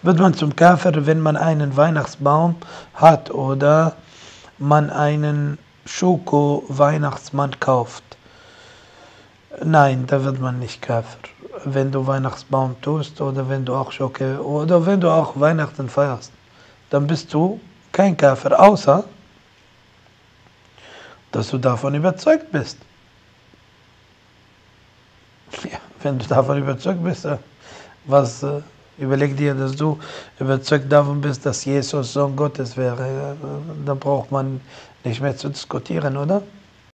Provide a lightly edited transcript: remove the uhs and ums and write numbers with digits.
Wird man zum Kafir, wenn man einen Weihnachtsbaum hat oder man einen Schoko-Weihnachtsmann kauft? Nein, da wird man nicht Kafir. Wenn du Weihnachtsbaum tust oder wenn du auch Schoko oder wenn du auch Weihnachten feierst, dann bist du kein Kafir, außer dass du davon überzeugt bist. Ja, wenn du davon überzeugt bist, überleg dir, dass du überzeugt davon bist, dass Jesus Sohn Gottes wäre, dann braucht man nicht mehr zu diskutieren, oder?